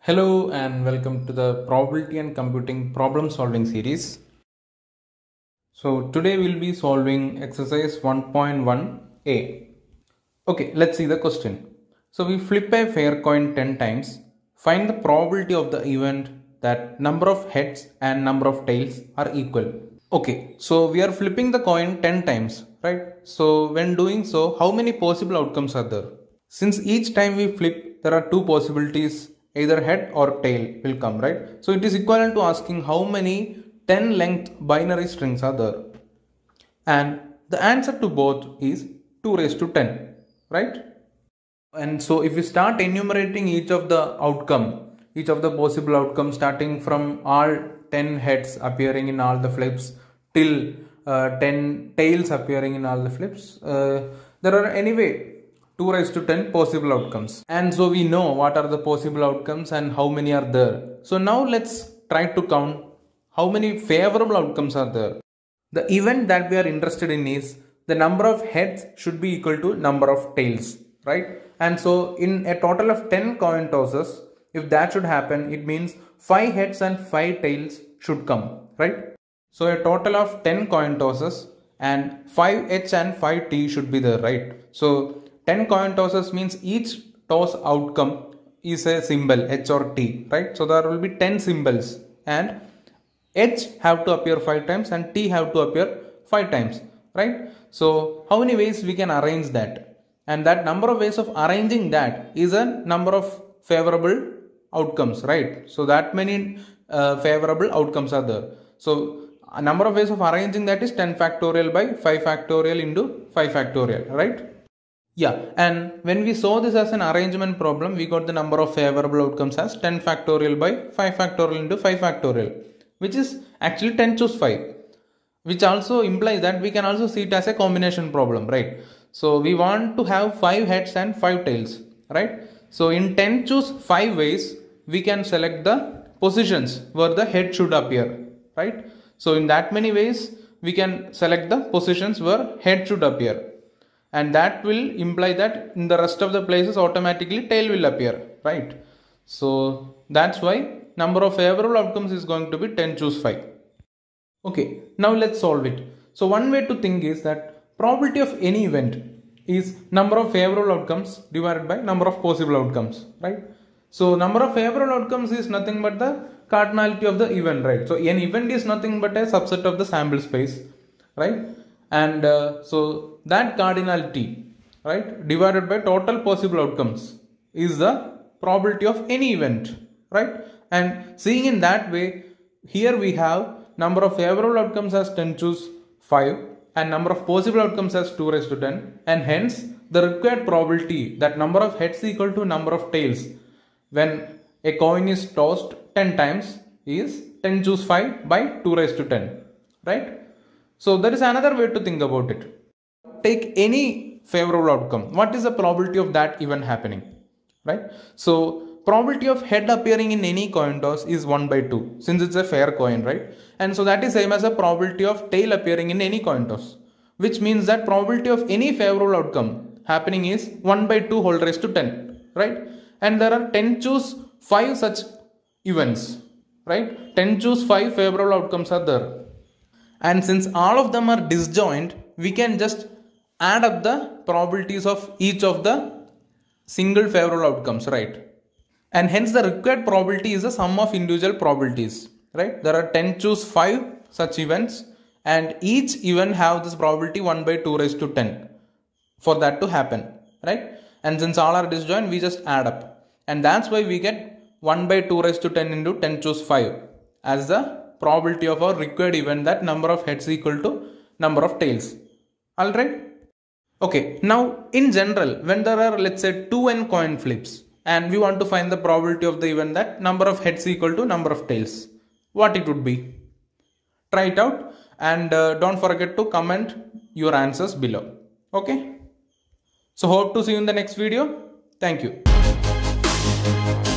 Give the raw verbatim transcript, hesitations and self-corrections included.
Hello and welcome to the Probability and Computing Problem Solving series. So today we'll be solving exercise one point one A. Okay, let's see the question. So we flip a fair coin ten times. Find the probability of the event that number of heads and number of tails are equal. Okay, so we are flipping the coin ten times, right? So when doing so, how many possible outcomes are there? Since each time we flip, there are two possibilities. Either head or tail will come, right? So it is equivalent to asking how many ten length binary strings are there. And the answer to both is two raised to ten, right? And so if we start enumerating each of the outcome, each of the possible outcomes starting from all ten heads appearing in all the flips till uh, ten tails appearing in all the flips, uh, there are anyway two raised to ten possible outcomes. And so we know what are the possible outcomes and how many are there. So now let's try to count how many favorable outcomes are there. The event that we are interested in is the number of heads should be equal to number of tails, right? And so in a total of ten coin tosses, if that should happen, it means five heads and five tails should come, right? So a total of ten coin tosses and five H and five T should be there, right? So ten coin tosses means each toss outcome is a symbol H or T, right? So there will be ten symbols and H have to appear five times and T have to appear five times, right? So how many ways we can arrange that? And that number of ways of arranging that is a number of favorable outcomes, right? So that many uh, favorable outcomes are there. So a number of ways of arranging that is ten factorial by five factorial into five factorial, right? Yeah, and when we saw this as an arrangement problem, we got the number of favorable outcomes as ten factorial by five factorial into five factorial, which is actually ten choose five, which also implies that we can also see it as a combination problem, right? So we want to have five heads and five tails, right? So in ten choose five ways, we can select the positions where the head should appear, right? So in that many ways, we can select the positions where head should appear. And that will imply that in the rest of the places automatically tail will appear, right? So that's why number of favorable outcomes is going to be ten choose five. Okay, now let's solve it. So one way to think is that probability of any event is number of favorable outcomes divided by number of possible outcomes, right? So number of favorable outcomes is nothing but the cardinality of the event, right? So an event is nothing but a subset of the sample space, right? And uh, so that cardinality, right, divided by total possible outcomes is the probability of any event, right? And seeing in that way, here we have number of favorable outcomes as ten choose five and number of possible outcomes as two raised to ten, and hence the required probability that number of heads equal to number of tails when a coin is tossed ten times is ten choose five by two raised to ten, right? So there is another way to think about it. Take any favorable outcome. What is the probability of that event happening, right? So probability of head appearing in any coin toss is one by two since it's a fair coin, right? And so that is same as a probability of tail appearing in any coin toss, which means that probability of any favorable outcome happening is one by two whole raised to ten, right? And there are ten choose five such events, right? ten choose five favorable outcomes are there. And since all of them are disjoint, we can just add up the probabilities of each of the single favorable outcomes, right? And hence the required probability is the sum of individual probabilities, right? There are ten choose five such events and each event have this probability one by two raised to ten for that to happen, right? And since all are disjoint, we just add up. And that's why we get one by two raised to ten into ten choose five as the probability of our required event that number of heads equal to number of tails. Alright? Okay, now in general, when there are let's say two n coin flips and we want to find the probability of the event that number of heads equal to number of tails, what it would be? Try it out and uh, don't forget to comment your answers below. Okay? So hope to see you in the next video. Thank you.